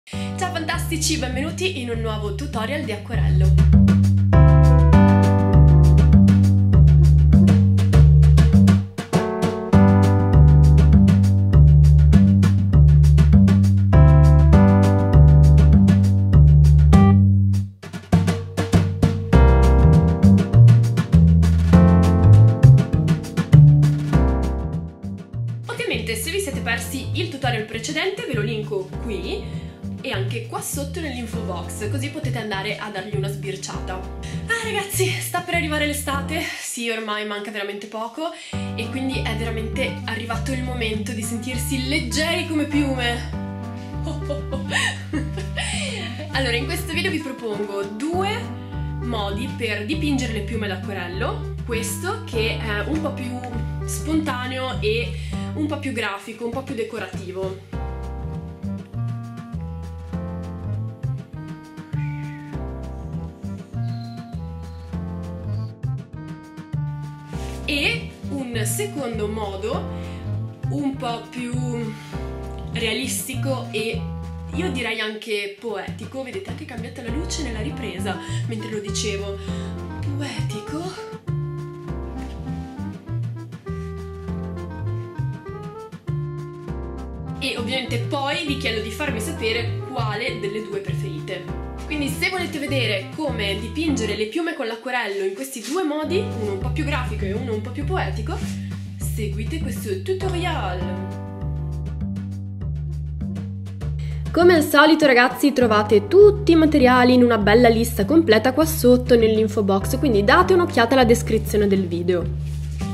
Ciao fantastici, benvenuti in un nuovo tutorial di acquerello. Ovviamente se vi siete persi il tutorial precedente ve lo linko qui e anche qua sotto nell'info box, così potete andare a dargli una sbirciata. Ah ragazzi, sta per arrivare l'estate, sì ormai manca veramente poco e quindi è veramente arrivato il momento di sentirsi leggeri come piume. Allora in questo video vi propongo due modi per dipingere le piume d'acquerello, questo che è un po' più spontaneo e un po' più grafico, un po' più decorativo. E un secondo modo un po' più realistico e io direi anche poetico. Vedete, anche cambiata la luce nella ripresa mentre lo dicevo. Poetico. E ovviamente poi vi chiedo di farmi sapere quale delle due preferite. Quindi se volete vedere come dipingere le piume con l'acquerello in questi due modi, uno un po' più grafico e uno un po' più poetico, seguite questo tutorial! Come al solito ragazzi trovate tutti i materiali in una bella lista completa qua sotto nell'info box, quindi date un'occhiata alla descrizione del video.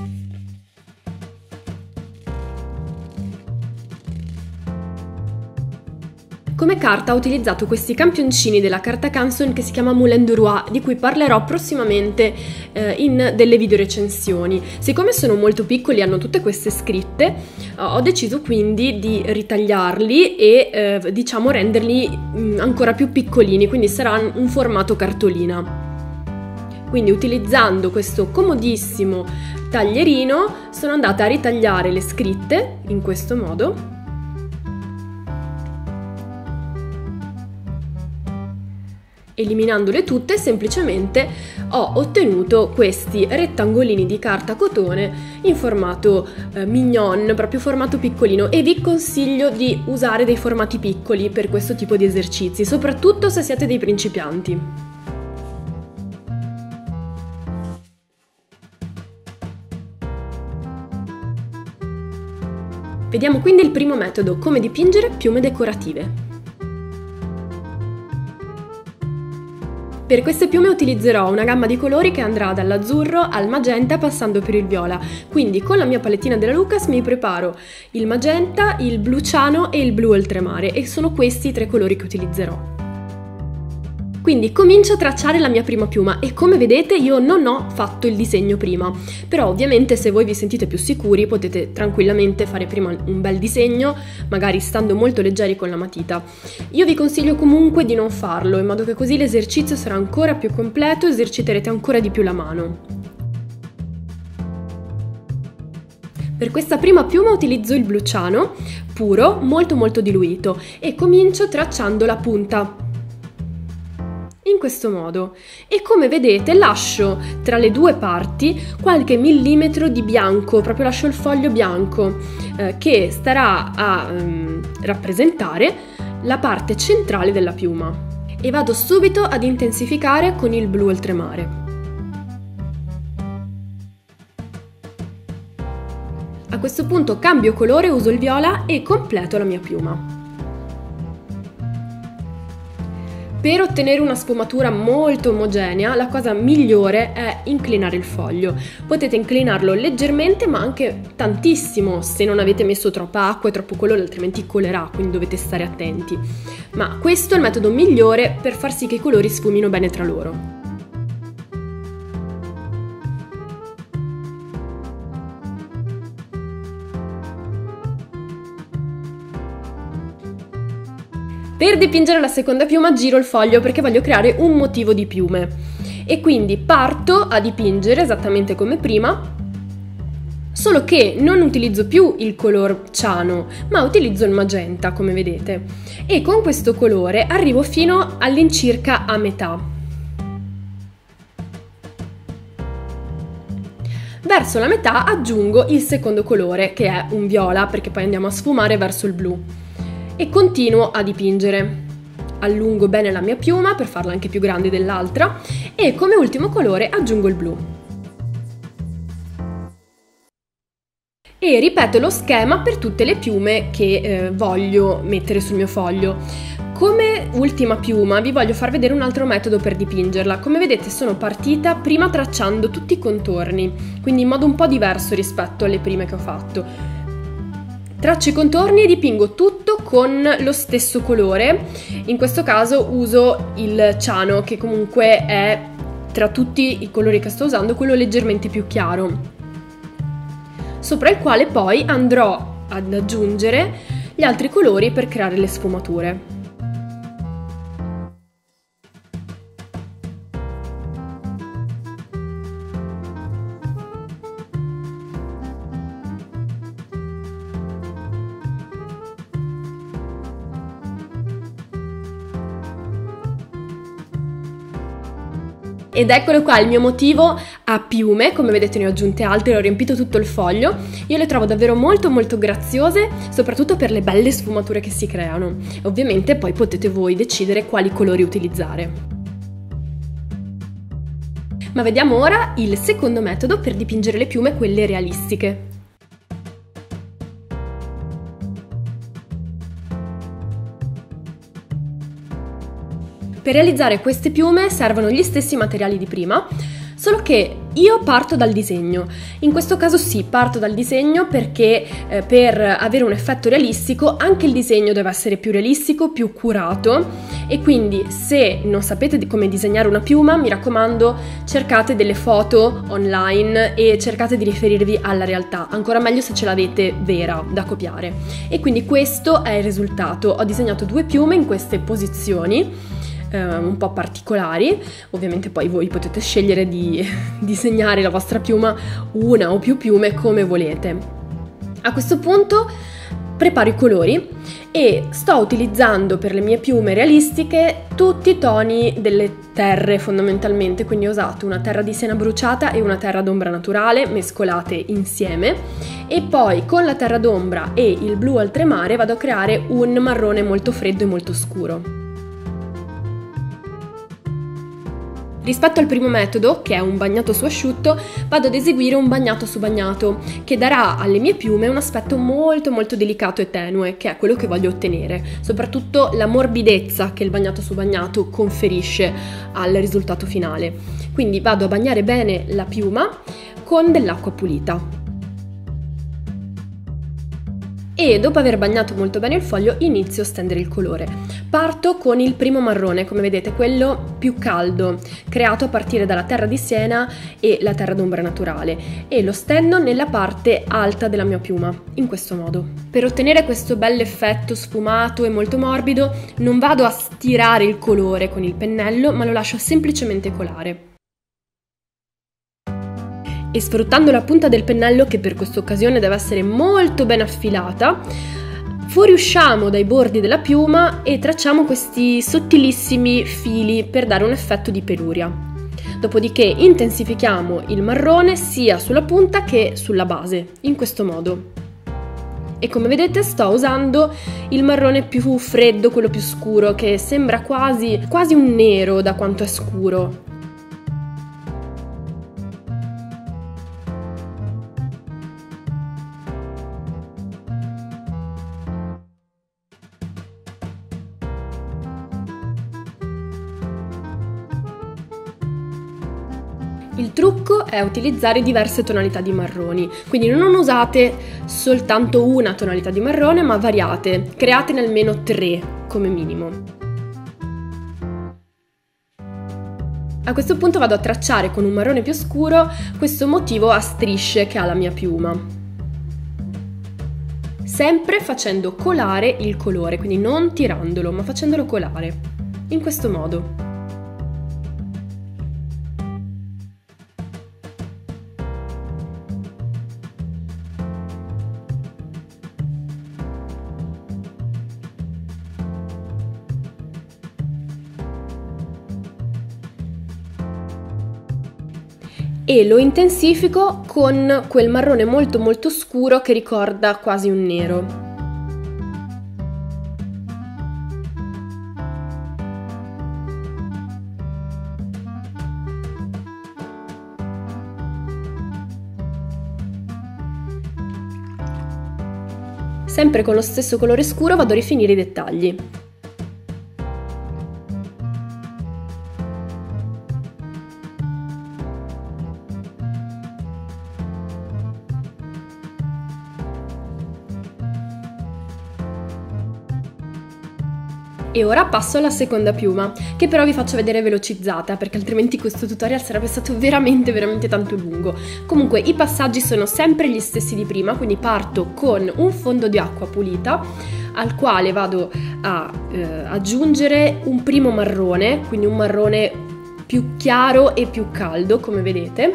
Come carta ho utilizzato questi campioncini della carta Canson che si chiama Moulin du Roi, di cui parlerò prossimamente in delle video recensioni. Siccome sono molto piccoli e hanno tutte queste scritte, ho deciso quindi di ritagliarli e diciamo renderli ancora più piccolini, quindi sarà un formato cartolina. Quindi utilizzando questo comodissimo taglierino sono andata a ritagliare le scritte in questo modo. Eliminandole tutte semplicemente ho ottenuto questi rettangolini di carta cotone in formato mignon, proprio formato piccolino, e vi consiglio di usare dei formati piccoli per questo tipo di esercizi, soprattutto se siete dei principianti. Vediamo quindi il primo metodo, come dipingere piume decorative. Per queste piume utilizzerò una gamma di colori che andrà dall'azzurro al magenta passando per il viola, quindi con la mia palettina della Lucas mi preparo il magenta, il blu ciano e il blu oltremare e sono questi i tre colori che utilizzerò. Quindi comincio a tracciare la mia prima piuma e come vedete io non ho fatto il disegno prima, però ovviamente se voi vi sentite più sicuri potete tranquillamente fare prima un bel disegno, magari stando molto leggeri con la matita. Io vi consiglio comunque di non farlo, in modo che così l'esercizio sarà ancora più completo e eserciterete ancora di più la mano. Per questa prima piuma utilizzo il blu ciano, puro, molto diluito, e comincio tracciando la punta. In questo modo, e come vedete lascio tra le due parti qualche millimetro di bianco, proprio lascio il foglio bianco che starà a rappresentare la parte centrale della piuma e vado subito ad intensificare con il blu oltremare. A questo punto cambio colore, uso il viola e completo la mia piuma. Per ottenere una sfumatura molto omogenea, la cosa migliore è inclinare il foglio. Potete inclinarlo leggermente, ma anche tantissimo se non avete messo troppa acqua e troppo colore, altrimenti colerà, quindi dovete stare attenti. Ma questo è il metodo migliore per far sì che i colori sfumino bene tra loro. Per dipingere la seconda piuma giro il foglio perché voglio creare un motivo di piume e quindi parto a dipingere esattamente come prima solo che non utilizzo più il color ciano, ma utilizzo il magenta, come vedete, e con questo colore arrivo fino all'incirca a metà. Verso la metà aggiungo il secondo colore, che è un viola, perché poi andiamo a sfumare verso il blu, e continuo a dipingere. Allungo bene la mia piuma per farla anche più grande dell'altra e come ultimo colore aggiungo il blu. E ripeto lo schema per tutte le piume che voglio mettere sul mio foglio. Come ultima piuma vi voglio far vedere un altro metodo per dipingerla. Come vedete sono partita prima tracciando tutti i contorni, quindi in modo un po' diverso rispetto alle prime che ho fatto. Traccio i contorni e dipingo tutto con lo stesso colore. In questo caso uso il ciano, che comunque è, tra tutti i colori che sto usando, quello leggermente più chiaro, sopra il quale poi andrò ad aggiungere gli altri colori per creare le sfumature. Ed eccolo qua il mio motivo a piume, come vedete ne ho aggiunte altre, ho riempito tutto il foglio. Io le trovo davvero molto graziose, soprattutto per le belle sfumature che si creano. Ovviamente poi potete voi decidere quali colori utilizzare. Ma vediamo ora il secondo metodo per dipingere le piume, quelle realistiche. Per realizzare queste piume servono gli stessi materiali di prima, solo che io parto dal disegno. In questo caso sì, parto dal disegno perché per avere un effetto realistico anche il disegno deve essere più realistico, più curato, e quindi se non sapete come disegnare una piuma, mi raccomando, cercate delle foto online e cercate di riferirvi alla realtà, ancora meglio se ce l'avete vera da copiare. E quindi questo è il risultato. Ho disegnato 2 piume in queste posizioni un po' particolari. Ovviamente poi voi potete scegliere di disegnare la vostra piuma, una o più piume, come volete. A questo punto preparo i colori e sto utilizzando per le mie piume realistiche tutti i toni delle terre fondamentalmente, quindi ho usato una terra di siena bruciata e una terra d'ombra naturale mescolate insieme, e poi con la terra d'ombra e il blu oltremare vado a creare un marrone molto freddo e molto scuro. Rispetto al primo metodo, che è un bagnato su asciutto, vado ad eseguire un bagnato su bagnato, che darà alle mie piume un aspetto molto delicato e tenue, che è quello che voglio ottenere, soprattutto la morbidezza che il bagnato su bagnato conferisce al risultato finale. Quindi vado a bagnare bene la piuma con dell'acqua pulita. E dopo aver bagnato molto bene il foglio inizio a stendere il colore. Parto con il primo marrone, come vedete, quello più caldo, creato a partire dalla terra di siena e la terra d'ombra naturale, e lo stendo nella parte alta della mia piuma, in questo modo. Per ottenere questo bell'effetto sfumato e molto morbido non vado a stirare il colore con il pennello, ma lo lascio semplicemente colare. E sfruttando la punta del pennello, che per questa occasione deve essere molto ben affilata, fuoriusciamo dai bordi della piuma e tracciamo questi sottilissimi fili per dare un effetto di peluria. Dopodiché intensifichiamo il marrone sia sulla punta che sulla base, in questo modo. E come vedete sto usando il marrone più freddo, quello più scuro, che sembra quasi un nero da quanto è scuro. Il trucco è utilizzare diverse tonalità di marroni, quindi non usate soltanto una tonalità di marrone, ma variate, createne almeno 3 come minimo. A questo punto vado a tracciare con un marrone più scuro questo motivo a strisce che ha la mia piuma, sempre facendo colare il colore, quindi non tirandolo, ma facendolo colare, in questo modo. e lo intensifico con quel marrone molto molto scuro che ricorda quasi un nero. Sempre con lo stesso colore scuro vado a rifinire i dettagli. E ora passo alla seconda piuma, che però vi faccio vedere velocizzata, perché altrimenti questo tutorial sarebbe stato veramente tanto lungo. Comunque i passaggi sono sempre gli stessi di prima, quindi parto con un fondo di acqua pulita, al quale vado a aggiungere un primo marrone, quindi un marrone più chiaro e più caldo, come vedete.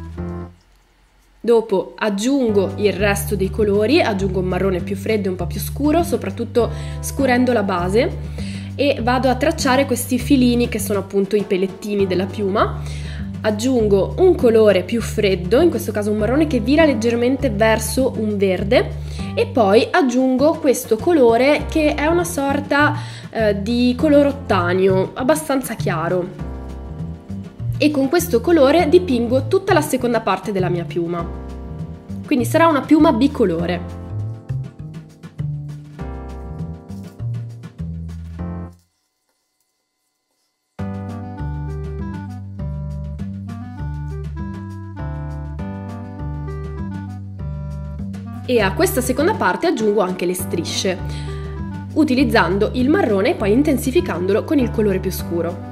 Dopo aggiungo il resto dei colori, aggiungo un marrone più freddo e un po' più scuro, soprattutto scurendo la base, e vado a tracciare questi filini che sono appunto i pelettini della piuma. Aggiungo un colore più freddo, in questo caso un marrone che vira leggermente verso un verde, e poi aggiungo questo colore che è una sorta di colorottanio abbastanza chiaro, e con questo colore dipingo tutta la seconda parte della mia piuma, quindi sarà una piuma bicolore. E a questa seconda parte aggiungo anche le strisce, utilizzando il marrone e poi intensificandolo con il colore più scuro.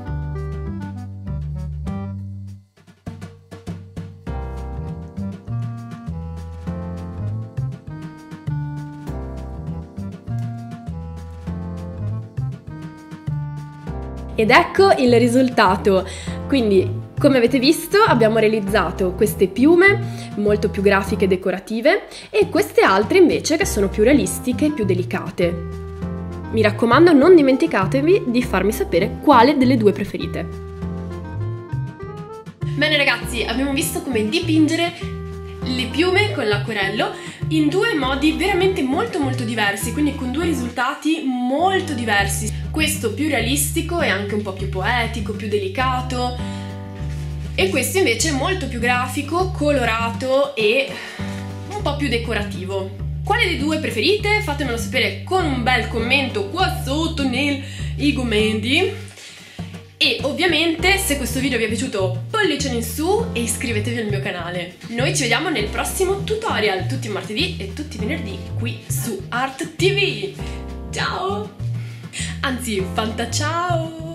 Ed ecco il risultato. Quindi, come avete visto, abbiamo realizzato queste piume molto più grafiche e decorative, e queste altre invece che sono più realistiche e più delicate. Mi raccomando, non dimenticatevi di farmi sapere quale delle due preferite. Bene ragazzi, abbiamo visto come dipingere le piume con l'acquerello in due modi veramente molto diversi, quindi con due risultati molto diversi. Questo più realistico e anche un po' più poetico, più delicato, e questo invece molto più grafico, colorato e un po' più decorativo. Quale dei due preferite? Fatemelo sapere con un bel commento qua sotto nei commenti. E ovviamente, se questo video vi è piaciuto, pollicione in su e iscrivetevi al mio canale. Noi ci vediamo nel prossimo tutorial, tutti i martedì e tutti i venerdì, qui su Art TV. Ciao! Anzi, fanta ciao!